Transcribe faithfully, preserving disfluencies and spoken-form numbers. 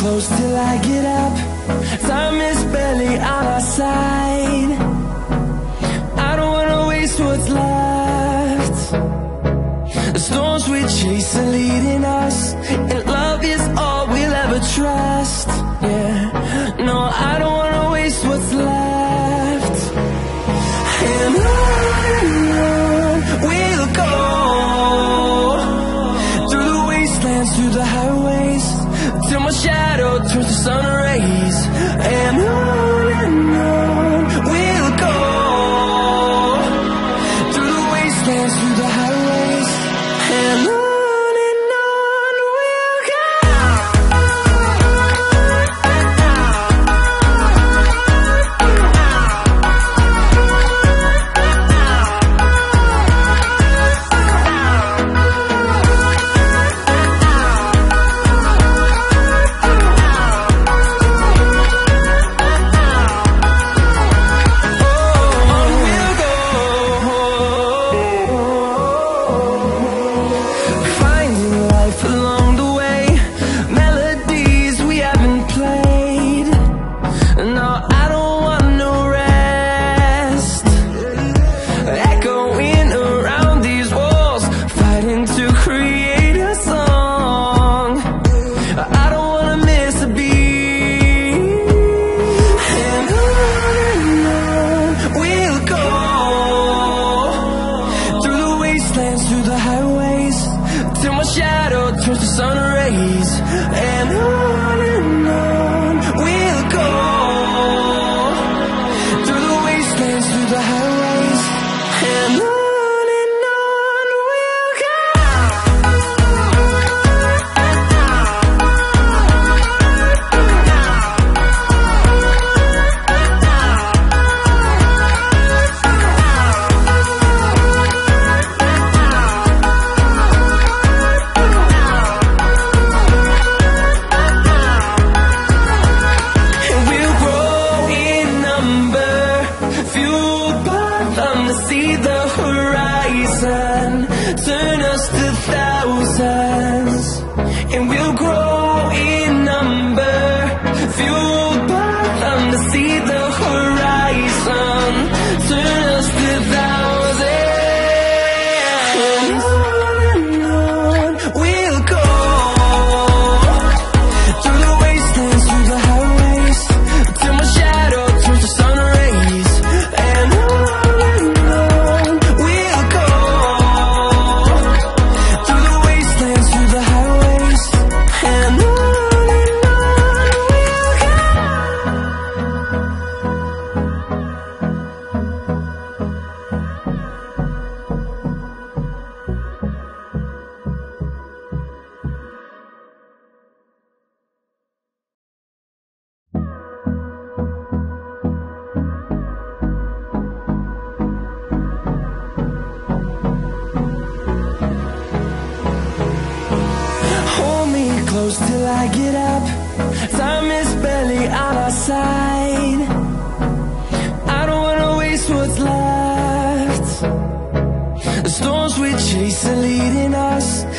close till I get up. Time is barely on our side. I don't wanna waste what's left. The storms we chase are leading us, and love is all we'll ever trust. Yeah, no, I don't wanna waste what's left. And on we'll go, through the wastelands, through the highways, till my shadow turns to sun rays. And on and on we'll go, through the wastelands, through the highways, and on. Till I get up, time is barely on our side. I don't wanna waste what's left. The storms we chase are leading us,